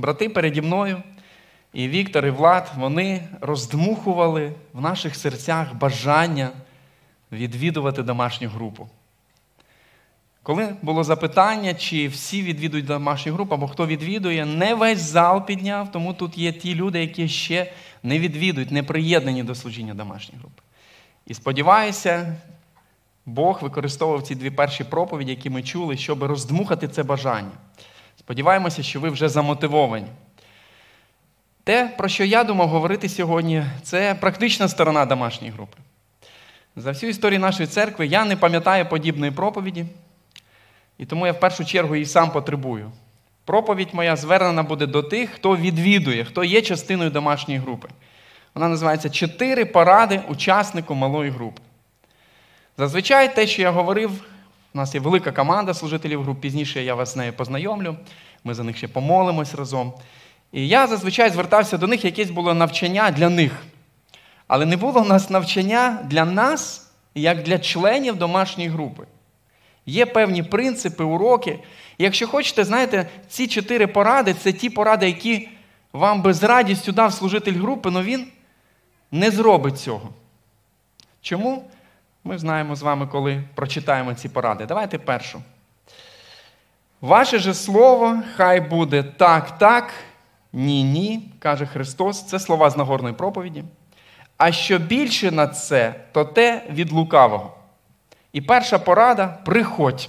брати переді мною, і Віктор, і Влад, вони роздмухували в наших серцях бажання відвідувати домашню групу. Коли було запитання, чи всі відвідують домашню групу, або хто відвідує, не весь зал підняв, тому тут є ті люди, які ще не відвідують, не приєднані до служіння домашньої групи. І сподіваюся, Бог використовував ці дві перші проповіді, які ми чули, щоб роздмухати це бажання. Сподіваємося, що ви вже замотивовані. Те, про що я думав говорити сьогодні, це практична сторона домашньої групи. За всю історію нашої церкви я не пам'ятаю подібної проповіді, і тому я в першу чергу її сам потребую. Проповідь моя звернена буде до тих, хто відвідує, хто є частиною домашньої групи. Вона називається «4 поради учаснику малої групи». Зазвичай те, що я говорив, у нас є велика команда служителів груп, пізніше я вас з нею познайомлю, ми за них ще помолимось разом. І я зазвичай звертався до них, якесь було навчання для них. Але не було в нас навчання для нас, як для членів домашньої групи. Є певні принципи, уроки. І якщо хочете, знаєте, ці 4 поради – це ті поради, які вам би з радістю дав служитель групи, але він не зробить цього. Чому? Ми знаємо з вами, коли прочитаємо ці поради. Давайте першу. «Ваше же слово хай буде так, так, ні, ні», каже Христос. Це слова з Нагорної проповіді. «А що більше на це, то те від лукавого». І перша порада – приходь.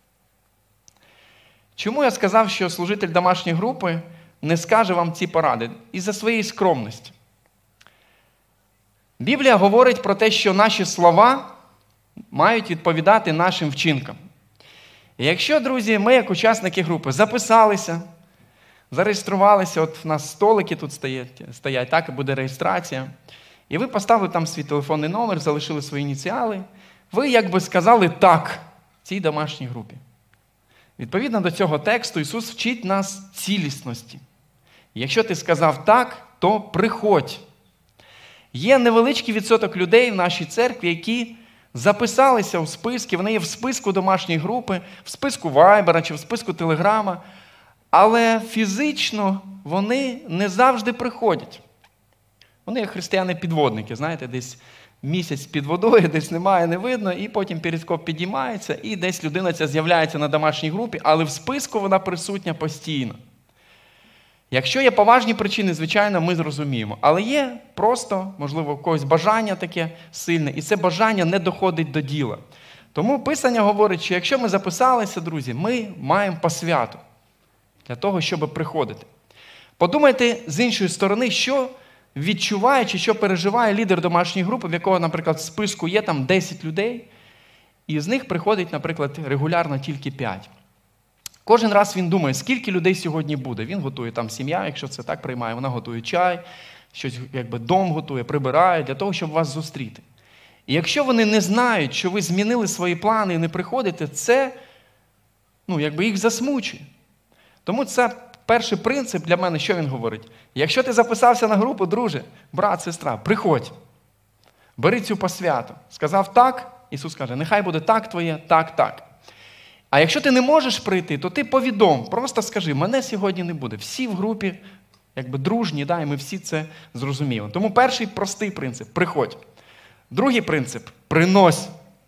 Чому я сказав, що служитель домашньої групи не скаже вам ці поради? Із-за своєї скромності. Біблія говорить про те, що наші слова мають відповідати нашим вчинкам. І якщо, друзі, ми, як учасники групи, записалися, зареєструвалися, от в нас столики тут стоять, так і буде реєстрація, і ви поставили там свій телефонний номер, залишили свої ініціали, ви якби сказали «так» цій домашній групі. Відповідно до цього тексту Ісус вчить нас цілісності. Якщо ти сказав «так», то приходь. Є невеличкий відсоток людей в нашій церкві, які записалися у списки, вони є в списку домашньої групи, в списку Вайбера чи в списку Телеграма, але фізично вони не завжди приходять. Вони як християни-підводники, знаєте, десь місяць під водою, десь немає, не видно, і потім перископ підіймається, і десь людина ця з'являється на домашній групі, але в списку вона присутня постійно. Якщо є поважні причини, звичайно, ми зрозуміємо. Але є просто, можливо, у когось бажання таке сильне, і це бажання не доходить до діла. Тому Писання говорить, що якщо ми записалися, друзі, ми маємо посвяту для того, щоб приходити. Подумайте з іншої сторони, що відчуває чи що переживає лідер домашньої групи, в якого, наприклад, в списку є там 10 людей, і з них приходить, наприклад, регулярно тільки 5. Кожен раз він думає, скільки людей сьогодні буде. Він готує там сім'я, якщо це так приймає, вона готує чай, щось якби дом готує, прибирає, для того, щоб вас зустріти. І якщо вони не знають, що ви змінили свої плани і не приходите, це, якби їх засмучує. Тому це перший принцип для мене, що він говорить? Якщо ти записався на групу, друже, брат, сестра, приходь. Бери цю посвяту. Сказав так, Ісус каже, нехай буде так твоє, так, так. А якщо ти не можеш прийти, то ти повідом, просто скажи, мене сьогодні не буде. Всі в групі, якби дружні, і ми всі це зрозуміємо. Тому перший простий принцип – приходь. Другий принцип – принось.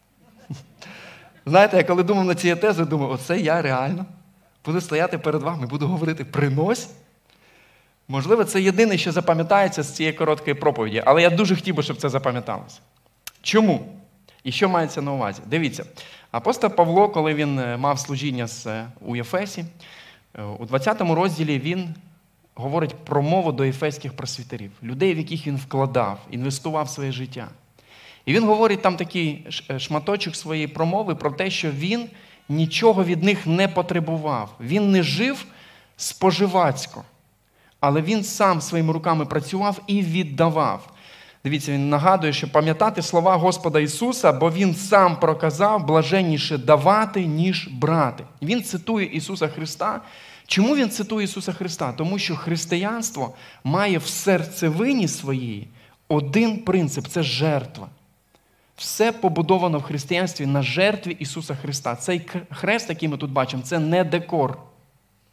Знаєте, я коли думав на ці тези, думав, оце я реально буду стояти перед вами, буду говорити «принось». Можливо, це єдине, що запам'ятається з цієї короткої проповіді, але я дуже хотів би, щоб це запам'яталося. Чому? І що мається на увазі? Дивіться, апостол Павло, коли він мав служіння у Єфесі, у 20 розділі він говорить про мову до єфеських просвітерів, людей, в яких він вкладав, інвестував своє життя. І він говорить там такий шматочок своєї промови про те, що він нічого від них не потребував. Він не жив споживацько, але він сам своїми руками працював і віддавав. Дивіться, він нагадує, що пам'ятати слова Господа Ісуса, бо Він сам проказав блаженніше давати, ніж брати. Він цитує Ісуса Христа. Чому він цитує Ісуса Христа? Тому що християнство має в серцевині своїй один принцип – це жертва. Все побудовано в християнстві на жертві Ісуса Христа. Цей хрест, який ми тут бачимо, це не декор.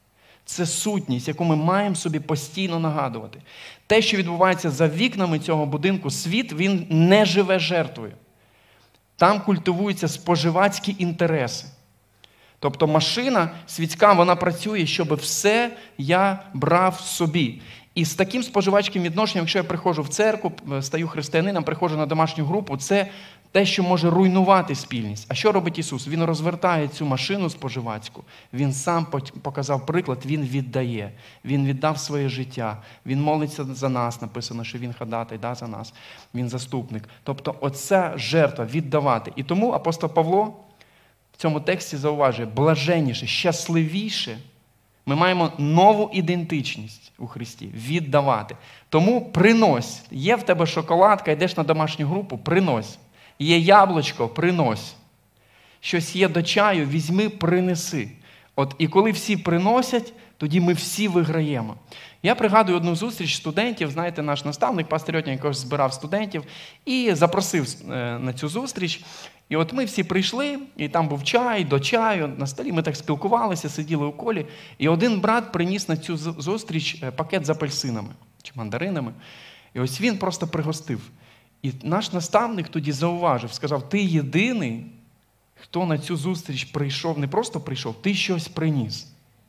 Це сутність, яку ми маємо собі постійно нагадувати. Те, що відбувається за вікнами цього будинку, світ, він не живе жертвою. Там культивуються споживацькі інтереси. Тобто машина світська, вона працює, щоб все я брав собі. І з таким споживацьким відношенням, якщо я приходжу в церкву, стаю християнином, приходжу на домашню групу, це те, що може руйнувати спільність. А що робить Ісус? Він розвертає цю машину споживацьку. Він сам показав приклад, Він віддає. Він віддав своє життя. Він молиться за нас, написано, що Він ходатай за нас. Він заступник. Тобто оця жертва віддавати. І тому апостол Павло в цьому тексті зауважує, блаженніше, щасливіше. Ми маємо нову ідентичність у Христі – віддавати. Тому принось. Є в тебе шоколадка, йдеш на домашню групу – принось. Є яблучко – принось. Щось є до чаю – візьми, принеси. І коли всі приносять, тоді ми всі виграємо. Я пригадую одну зустріч студентів, знаєте, наш наставник, пастор Йотня, якось збирав студентів і запросив на цю зустріч. І ми всі прийшли, і там був чай, до чаю, на столі, ми так спілкувалися, сиділи у колі. І один брат приніс на цю зустріч пакет з апельсинами чи мандаринами. І він просто пригостив. І наш наставник тоді зауважив, сказав, ти єдиний, хто на цю зустріч прийшов, не просто прийшов, ти щось приніс.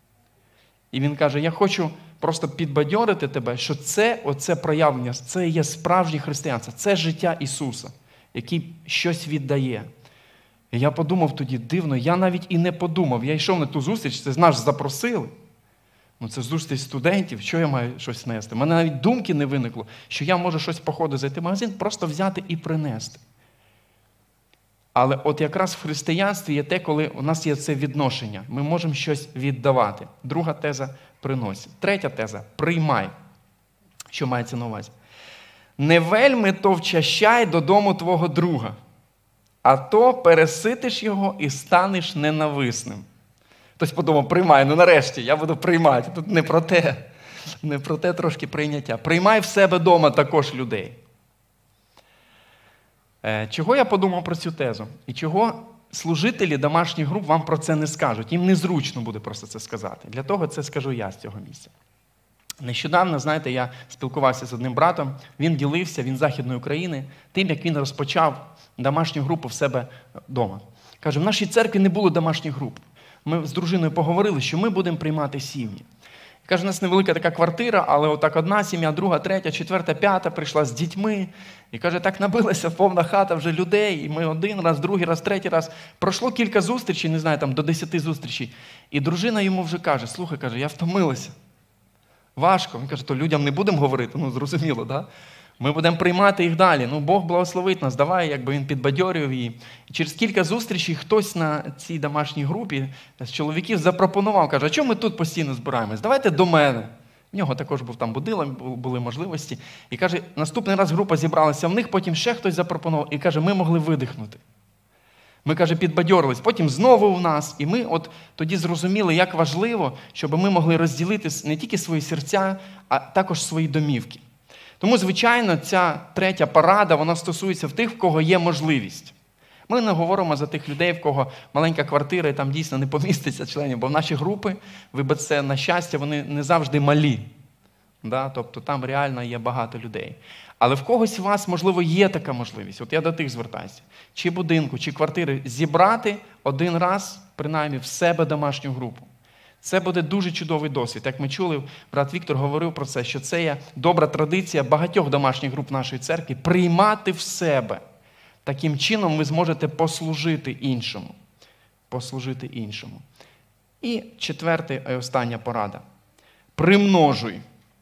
І він каже, я хочу просто підбадьорити тебе, що оце проявлення, це є справжнє християнство, це життя Ісуса, який щось віддає. І я подумав тоді, дивно, я навіть і не подумав. Я йшов на ту зустріч, це нас запросили. Це зустріч студентів, що я маю щось нести. У мене навіть думки не виникло, що я можу щось по ходу зайти в магазин, просто взяти і принести. Але якраз в християнстві є те, коли у нас є це відношення. Ми можемо щось віддавати. Друга теза – принось. Третя теза – приймай. Що мається на увазі? Не вельми то вчащай додому твого друга, а то переситиш його і станеш ненависним. Хтось подумав, приймай, нарешті, я буду приймати. Тут не про те трошки прийняття. Приймай в себе вдома також людей. Чого я подумав про цю тезу? І чого служителі домашніх груп вам про це не скажуть? Їм незручно буде просто це сказати. Для того це скажу я з цього місця. Нещодавно, знаєте, я спілкувався з одним братом, він ділився, він з Західної України, тим, як він розпочав домашню групу в себе вдома. Каже, в нашій церкві не було домашніх груп. Ми з дружиною поговорили, що ми будемо приймати сім'ї. Каже, у нас невелика така квартира, але одна сім'я, друга, третя, четверта, п'ята прийшла з дітьми. І каже, так набилася повна хата вже людей, і ми один раз, другий раз, третій раз. Пройшло кілька зустрічей, не знаю, до 10 зустрічей. І дружина йому вже каже, слухай, каже, я втомилася. Важко. Він каже, то людям не будемо говорити, зрозуміло, да? Ми будемо приймати їх далі. Бог благословить нас, давай, він підбадьорював її. І через кілька зустрічей хтось на цій домашній групі з чоловіків запропонував, каже, а чому ми тут постійно збираємось? Давайте до мене. В нього також був там будинок, були можливості. І каже, наступний раз група зібралася в них, потім ще хтось запропонував. І каже, ми могли видихнути. Ми, каже, підбадьорились. Потім знову у нас. І ми тоді зрозуміли, як важливо, щоб ми могли розділити не тільки свої серця, а також свої домівки. Тому, звичайно, ця третя порада, вона стосується в тих, в кого є можливість. Ми не говоримо за тих людей, в кого маленька квартира, і там дійсно не поміститься членів, бо в наші групи, це, на щастя, вони не завжди малі. Да? Тобто там реально є багато людей. Але в когось у вас, можливо, є така можливість. Я до тих звертаюся. Чи будинку, чи квартири зібрати один раз, принаймні, в себе домашню групу. Це буде дуже чудовий досвід. Як ми чули, брат Віктор говорив про це, що це є добра традиція багатьох домашніх груп нашої церкви – приймати в себе. Таким чином ви зможете послужити іншому. Послужити іншому. І четверта і остання порада. Примножуй.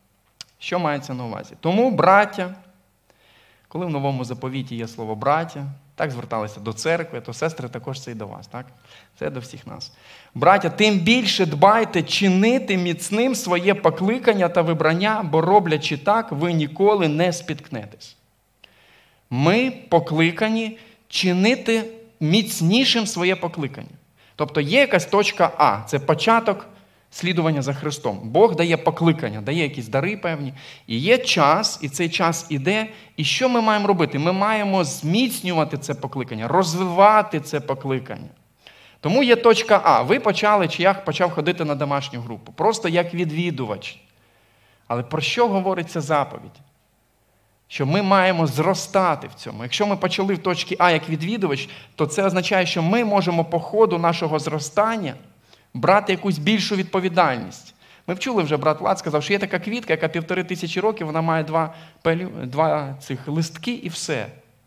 Що мається на увазі? Тому, браття, коли в Новому Заповіті є слово «браття», так зверталися до церкви, то сестри також це і до вас, так? Це до всіх нас. Браття, тим більше дбайте чинити міцним своє покликання та вибрання, бо роблячи так, ви ніколи не спіткнетесь. Ми покликані чинити міцнішим своє покликання. Тобто є якась точка А, це початок слідування за Христом. Бог дає покликання, дає якісь дари певні. І є час, і цей час іде. І що ми маємо робити? Ми маємо зміцнювати це покликання, розвивати це покликання. Тому є точка А. Ви почали, чи я почав ходити на домашню групу. Просто як відвідувач. Але про що говориться заповідь? Що ми маємо зростати в цьому. Якщо ми почали в точці А як відвідувач, то це означає, що ми можемо по ходу нашого зростання брати якусь більшу відповідальність. Ми вчули вже, брат Влад сказав, що є така квітка, яка 1500 років, вона має два цих листки і все.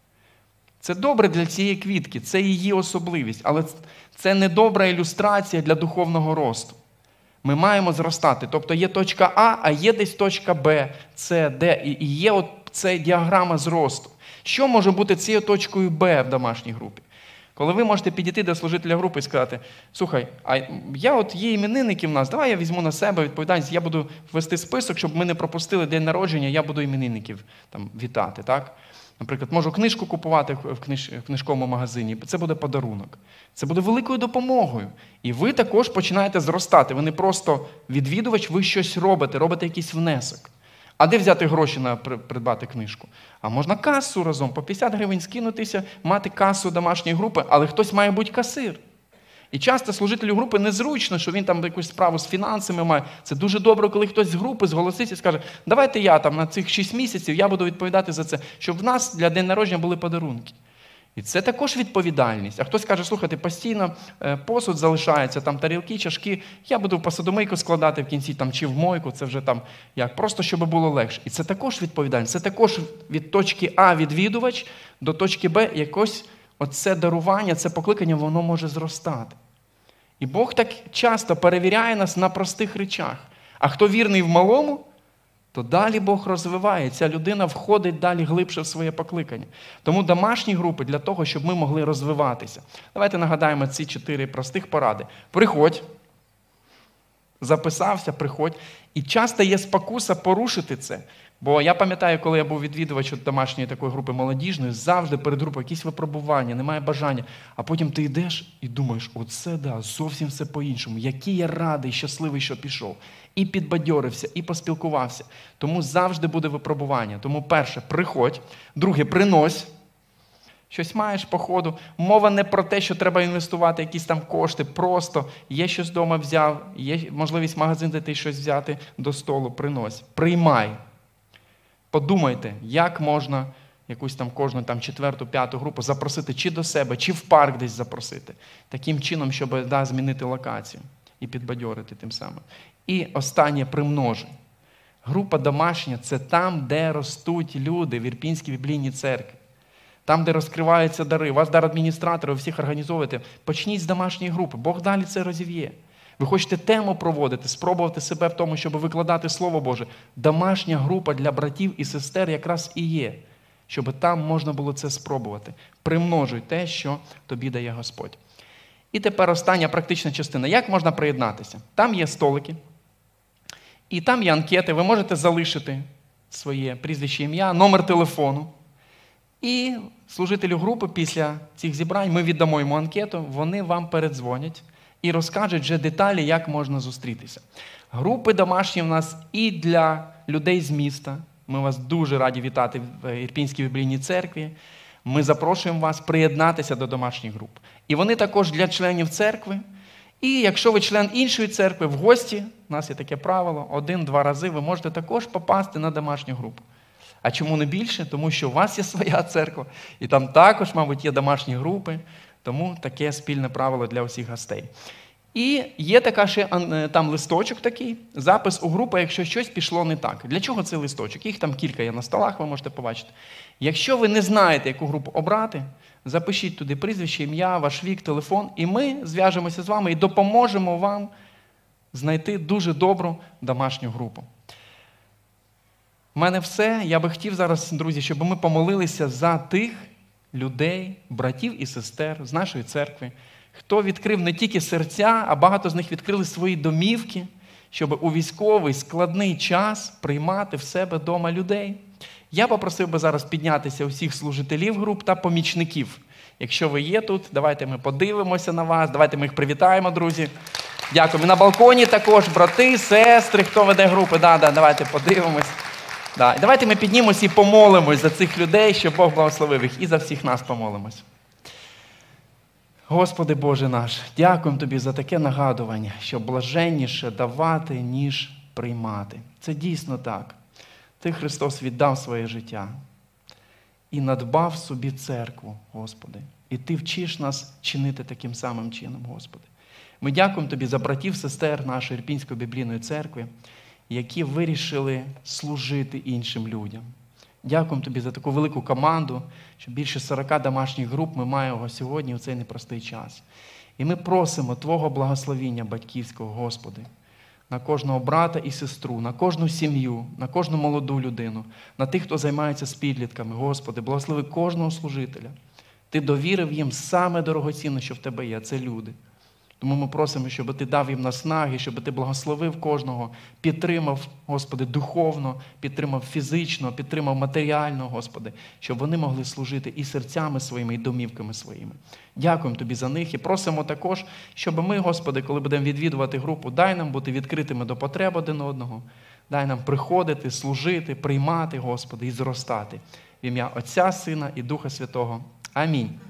Це добре для цієї квітки, це її особливість, але це не добра ілюстрація для духовного росту. Ми маємо зростати. Тобто є точка А, а є десь точка Б, С, Д, і є от ця діаграма зросту. Що може бути цією точкою Б в домашній групі? Коли ви можете підійти до служителя групи і сказати, слухай, а є іменинники в нас, давай я візьму на себе відповідальність, я буду вести список, щоб ми не пропустили день народження, я буду іменинників там вітати, так? Наприклад, можу книжку купувати в книжковому магазині, це буде подарунок. Це буде великою допомогою. І ви також починаєте зростати. Ви не просто відвідувач, ви щось робите якийсь внесок. А де взяти гроші на придбати книжку? А можна касу разом, по 50 гривень скинутися, мати касу домашньої групи, але хтось має бути касир. І часто служителю групи незручно, що він там якусь справу з фінансами має. Це дуже добре, коли хтось з групи зголоситься і скаже, давайте я там на цих 6 місяців, я буду відповідати за це, щоб в нас для день народження були подарунки. І це також відповідальність. А хтось каже, слухайте, постійно посуд залишається, там тарілки, чашки, я буду в посудомийку складати в кінці, там, чи в мойку, це вже там, як, просто щоб було легше. І це також відповідальність. Це також від точки А відвідувач до точки Б якось оце дарування, це покликання, воно може зростати. І Бог так часто перевіряє нас на простих речах. А хто вірний в малому, то далі Бог розвиває. Ця людина входить далі глибше в своє покликання. Тому домашні групи для того, щоб ми могли розвиватися. Давайте нагадаємо ці 4 простих поради. Приходь. Записався, приходь. І часто є спокуса порушити це. Бо я пам'ятаю, коли я був відвідувач домашньої такої групи молодіжної, завжди перед групою якісь випробування, немає бажання. А потім ти йдеш і думаєш, оце да, зовсім все по-іншому. Який я радий, щасливий, що пішов. І підбадьорився, і поспілкувався. Тому завжди буде випробування. Тому перше, приходь. Друге, принось. Щось маєш по ходу. Мова не про те, що треба інвестувати якісь там кошти. Просто є щось вдома взяв, є можливість в магазин зайти щось взяти до столу, принось. Приймай. Подумайте, як можна якусь там кожну там 4-5 групу запросити чи до себе, чи в парк десь запросити. Таким чином, щоб змінити локацію і підбадьорити тим самим. І останнє, примножуй. Група домашня – це там, де ростуть люди в Ірпінській біблійній церкві. Там, де розкриваються дари. У вас дар адміністратори, ви всіх організовуєте. Почніть з домашньої групи. Бог далі це розів'є. Ви хочете тему проводити, спробувати себе в тому, щоб викладати Слово Боже. Домашня група для братів і сестер якраз і є. Щоб там можна було це спробувати. Примножуй те, що тобі дає Господь. І тепер остання практична частина. Як можна приєднатися? Там є столики. І там є анкети. Ви можете залишити своє прізвище, ім'я, номер телефону. І служителю групи після цих зібрань ми віддамо йому анкету, вони вам передзвонять і розкажуть вже деталі, як можна зустрітися. Групи домашні в нас і для людей з міста. Ми вас дуже раді вітати в Ірпінській біблійній церкві. Ми запрошуємо вас приєднатися до домашніх груп. І вони також для членів церкви. І якщо ви член іншої церкви, в гості, у нас є таке правило, 1-2 рази ви можете також попасти на домашню групу. А чому не більше? Тому що у вас є своя церква, і там також, мабуть, є домашні групи, тому таке спільне правило для усіх гостей. І є така ще там листочок такий, запис у групу, якщо щось пішло не так. Для чого цей листочок? Їх там кілька є на столах, ви можете побачити. Якщо ви не знаєте, яку групу обрати, запишіть туди прізвище, ім'я, ваш вік, телефон, і ми зв'яжемося з вами і допоможемо вам знайти дуже добру домашню групу. У мене все. Я би хотів зараз, друзі, щоб ми помолилися за тих людей, братів і сестер з нашої церкви, хто відкрив не тільки серця, а багато з них відкрили свої домівки, щоб у військовий складний час приймати в себе вдома людей. Я попросив би зараз піднятися усіх служителів груп та помічників. Якщо ви є тут, давайте ми подивимося на вас, давайте ми їх привітаємо, друзі. Дякую. На балконі також брати, сестри, хто веде групи. Давайте подивимось. Давайте ми піднімемось і помолимось за цих людей, щоб Бог благословив їх, і за всіх нас помолимось. Господи Боже наш, дякуємо Тобі за таке нагадування, що блаженніше давати, ніж приймати. Це дійсно так. Ти, Христос, віддав своє життя і надбав собі церкву, Господи. І Ти вчиш нас чинити таким самим чином, Господи. Ми дякуємо Тобі за братів, сестер нашої Ірпінської біблійної церкви, які вирішили служити іншим людям. Дякуємо Тобі за таку велику команду, що більше 40 домашніх груп ми маємо сьогодні у цей непростий час. І ми просимо Твого благословіння батьківського, Господи, на кожного брата і сестру, на кожну сім'ю, на кожну молоду людину, на тих, хто займається з підлітками. Господи, благослови кожного служителя. Ти довірив їм саме дорогоцінне, що в Тебе є, це люди. Тому ми просимо, щоб Ти дав їм наснаги, щоб Ти благословив кожного, підтримав, Господи, духовно, підтримав фізично, підтримав матеріально, Господи, щоб вони могли служити і серцями своїми, і домівками своїми. Дякуємо Тобі за них і просимо також, щоб ми, Господи, коли будемо відвідувати групу, дай нам бути відкритими до потреб один одного, дай нам приходити, служити, приймати, Господи, і зростати. В ім'я Отця, Сина і Духа Святого. Амінь.